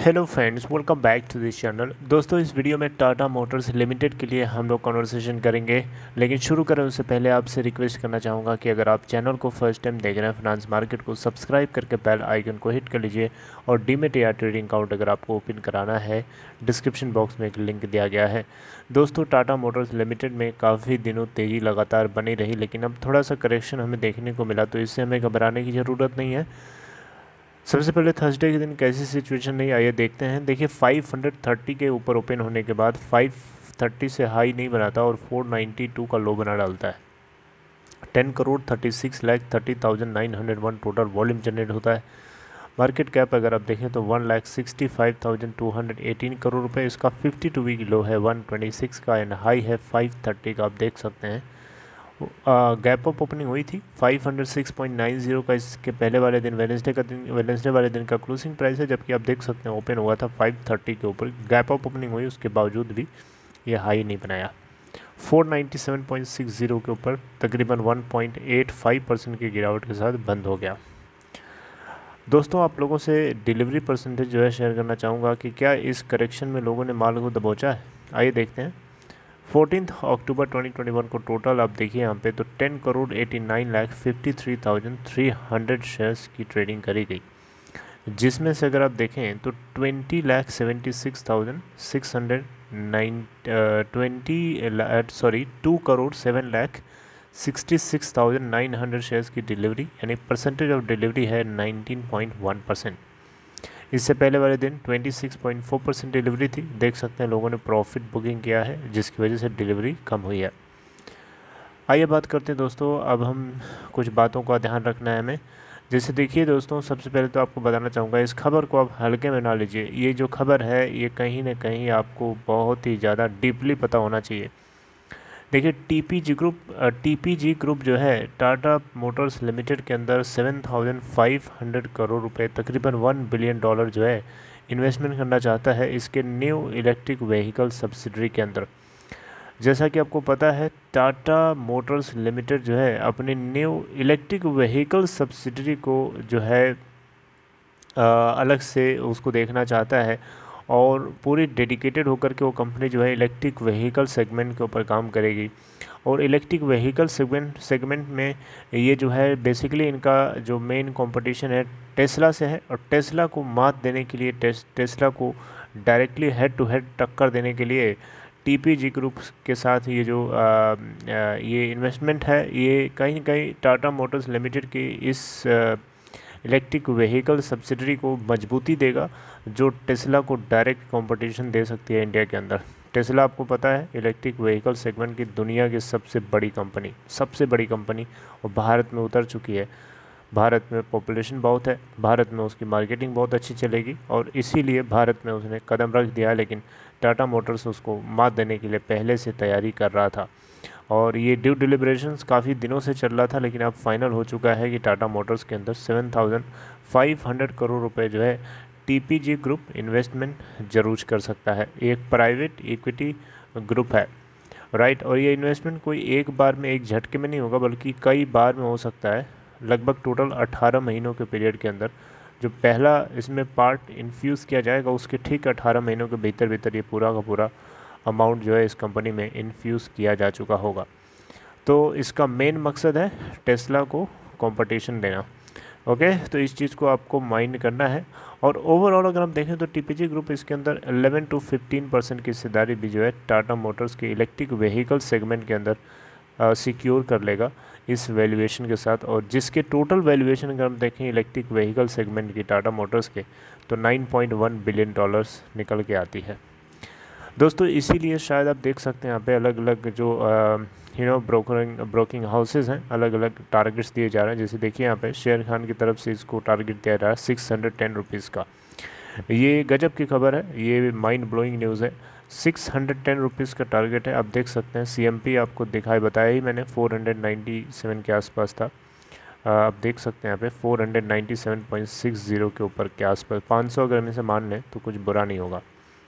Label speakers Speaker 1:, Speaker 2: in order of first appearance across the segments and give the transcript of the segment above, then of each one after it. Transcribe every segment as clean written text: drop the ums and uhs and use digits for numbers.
Speaker 1: Hello friends, welcome back to this channel. दोस्तों, इस video में टाटा मोटर्स लिमिटेड के लिए हम लोग कॉन्वर्सेशन करेंगे, लेकिन शुरू करें उससे पहले आपसे रिक्वेस्ट करना चाहूँगा कि अगर आप चैनल को फर्स्ट टाइम देख रहे हैं फाइनेंस मार्केट को सब्सक्राइब करके बेल आइकन को हिट कर लीजिए। और डीमेट या ट्रेडिंग अकाउंट अगर आपको ओपन कराना है, डिस्क्रिप्शन बॉक्स में एक लिंक दिया गया है। दोस्तों, टाटा मोटर्स लिमिटेड में काफ़ी दिनों तेज़ी लगातार बनी रही, लेकिन अब थोड़ा सा करेक्शन हमें देखने को मिला, तो इससे हमें घबराने की ज़रूरत नहीं है। सबसे पहले थर्सडे के दिन कैसी सिचुएशन नहीं, आइए देखते हैं। देखिए, 530 के ऊपर ओपन होने के बाद 530 से हाई नहीं बनाता और 492 का लो बना डालता है। 10,36,30,901 टोटल वॉल्यूम जनरेट होता है। मार्केट कैप अगर आप देखें तो 1,65,218 करोड़ रुपए। इसका 52 वीक लो है 126 का एंड हाई है 530 का, आप देख सकते हैं। गैप अप ओपनिंग हुई थी 506.90 का। इसके पहले वाले दिन वेडनेसडे वाले दिन का क्लोजिंग प्राइस है, जबकि आप देख सकते हैं ओपन हुआ था 530 के ऊपर। गैप अप ओपनिंग हुई, उसके बावजूद भी ये हाई नहीं बनाया। 497.60 के ऊपर तकरीबन 1.85% की गिरावट के साथ बंद हो गया। दोस्तों, आप लोगों से डिलीवरी परसेंटेज जो है शेयर करना चाहूँगा कि क्या इस करेक्शन में लोगों ने माल को दबोचा है। आइए देखते हैं। 14 अक्टूबर 2021 को टोटल आप देखिए यहाँ पे तो 10,89,53,300 शेयर्स की ट्रेडिंग करी गई, जिसमें से अगर आप देखें तो 2,76,690 शेयर्स की डिलीवरी, यानी परसेंटेज ऑफ डिलीवरी है 19.1%। इससे पहले वाले दिन 26.4% डिलीवरी थी। देख सकते हैं लोगों ने प्रॉफिट बुकिंग किया है, जिसकी वजह से डिलीवरी कम हुई है। आइए बात करते हैं दोस्तों, अब हम कुछ बातों का ध्यान रखना है हमें। जैसे देखिए दोस्तों, सबसे पहले तो आपको बताना चाहूँगा, इस खबर को आप हल्के में ना लीजिए। ये जो खबर है ये कहीं ना कहीं आपको बहुत ही ज़्यादा डीपली पता होना चाहिए। देखिए, टीपीजी ग्रुप जो है टाटा मोटर्स लिमिटेड के अंदर 7,500 करोड़ रुपए, तकरीबन $1 बिलियन जो है इन्वेस्टमेंट करना चाहता है इसके न्यू इलेक्ट्रिक व्हीकल सब्सिडरी के अंदर। जैसा कि आपको पता है, टाटा मोटर्स लिमिटेड जो है अपनी न्यू इलेक्ट्रिक व्हीकल सब्सिडरी को जो है अलग से उसको देखना चाहता है, और पूरी डेडिकेटेड होकर के वो कंपनी जो है इलेक्ट्रिक व्हीकल सेगमेंट के ऊपर काम करेगी। और इलेक्ट्रिक व्हीकल सेगमेंट में ये जो है बेसिकली इनका जो मेन कंपटीशन है टेस्ला से है, और टेस्ला को मात देने के लिए, टेस्ला को डायरेक्टली हेड टू हेड टक्कर देने के लिए टीपीजी ग्रुप के साथ ये जो ये इन्वेस्टमेंट है, ये कहीं ना कहीं टाटा मोटर्स लिमिटेड की इस इलेक्ट्रिक व्हीकल सब्सिडरी को मजबूती देगा, जो टेस्ला को डायरेक्ट कंपटीशन दे सकती है इंडिया के अंदर। टेस्ला आपको पता है इलेक्ट्रिक व्हीकल सेगमेंट की दुनिया की सबसे बड़ी कंपनी, और भारत में उतर चुकी है। भारत में पॉपुलेशन बहुत है, भारत में उसकी मार्केटिंग बहुत अच्छी चलेगी, और इसीलिए भारत में उसने कदम रख दिया। लेकिन टाटा मोटर्स उसको मात देने के लिए पहले से तैयारी कर रहा था, और ये ड्यू डिलिब्रेशंस काफ़ी दिनों से चल रहा था, लेकिन अब फाइनल हो चुका है कि टाटा मोटर्स के अंदर 7,500 करोड़ रुपए जो है टीपीजी ग्रुप इन्वेस्टमेंट जरूर कर सकता है। एक प्राइवेट इक्विटी ग्रुप है, राइट। और ये इन्वेस्टमेंट कोई एक बार में, एक झटके में नहीं होगा, बल्कि कई बार में हो सकता है। लगभग टोटल 18 महीनों के पीरियड के अंदर जो पहला इसमें पार्ट इन्फ्यूज़ किया जाएगा, उसके ठीक 18 महीनों के भीतर ये पूरा का पूरा अमाउंट जो है इस कंपनी में इन्फ्यूज़ किया जा चुका होगा। तो इसका मेन मकसद है टेस्ला को कंपटीशन देना। ओके, तो इस चीज़ को आपको माइंड करना है। और ओवरऑल अगर हम देखें तो टीपीजी ग्रुप इसके अंदर 11 to 15% की हिस्सेदारी भी जो है टाटा मोटर्स के इलेक्ट्रिक व्हीकल सेगमेंट के अंदर सिक्योर कर लेगा इस वैल्यूएशन के साथ। और जिसके टोटल वैल्यूएशन अगर हम देखें इलेक्ट्रिक व्हीकल सेगमेंट की टाटा मोटर्स के, तो $9.1 बिलियन निकल के आती है। दोस्तों, इसीलिए शायद आप देख सकते हैं यहाँ पे अलग अलग जो ब्रोकिंग हाउसेज हैं, अलग अलग टारगेट्स दिए जा रहे हैं। जैसे देखिए यहाँ पे शेयर खान की तरफ से इसको टारगेट दिया जा रहा है 610 रुपीज़ का। ये गजब की खबर है, ये माइंड ब्लोइंग न्यूज़ है। 610 रुपीज़ का टारगेट है। आप देख सकते हैं सीएमपी आपको बताया ही मैंने 497 के आसपास था। आप देख सकते हैं यहाँ पे 497.60 के ऊपर के आसपास। 500 अगर हम इसे मान लें तो कुछ बुरा नहीं होगा,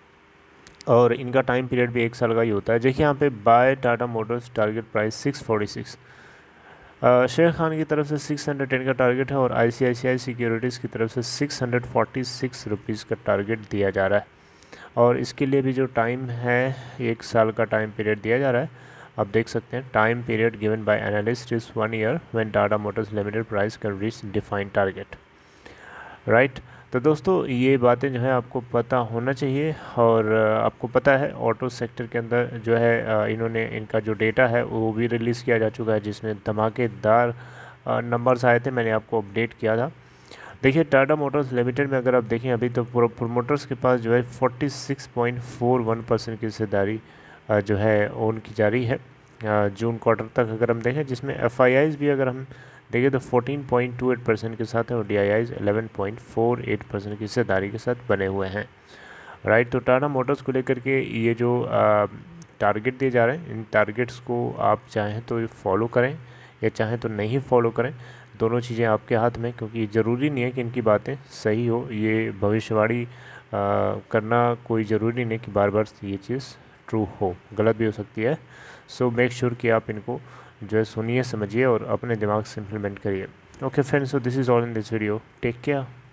Speaker 1: और इनका टाइम पीरियड भी 1 साल का ही होता है। देखिए यहाँ पे buy Tata Motors target price 646। Sher Khan की तरफ से 610 का टारगेट है और ICICI सिक्योरिटीज़ की तरफ से 646 रुपीज़ का टारगेट दिया जा रहा है। और इसके लिए भी जो टाइम है 1 साल का टाइम पीरियड दिया जा रहा है। आप देख सकते हैं time period given by analyst is 1 year when Tata Motors limited price can reach defined target, right. तो दोस्तों ये बातें जो है आपको पता होना चाहिए। और आपको पता है ऑटो सेक्टर के अंदर जो है इन्होंने इनका जो डेटा है वो भी रिलीज़ किया जा चुका है, जिसमें धमाकेदार नंबर्स आए थे, मैंने आपको अपडेट किया था। देखिए टाटा मोटर्स लिमिटेड में अगर आप देखें अभी तो प्रोमोटर्स के पास जो है 46.41% की हिस्सेदारी जो है ओन की जा रही है जून क्वार्टर तक अगर हम देखें, जिसमें FIIs भी अगर हम देखें तो 14.28% के साथ है और DIIs 11.48% की हिस्सेदारी के साथ बने हुए हैं, राइट। तो टाटा मोटर्स को लेकर के ये जो टारगेट दिए जा रहे हैं, इन टारगेट्स को आप चाहें तो फॉलो करें या चाहें तो नहीं फॉलो करें, दोनों चीज़ें आपके हाथ में, क्योंकि ज़रूरी नहीं है कि इनकी बातें सही हो। ये भविष्यवाणी करना कोई ज़रूरी नहीं कि बार बार ये चीज़ ट्रू हो, गलत भी हो सकती है। सो मेक श्योर कि आप इनको जो है सुनिए, समझिए और अपने दिमाग से इम्प्लीमेंट करिए। Okay friends, so this is all in this video, take care.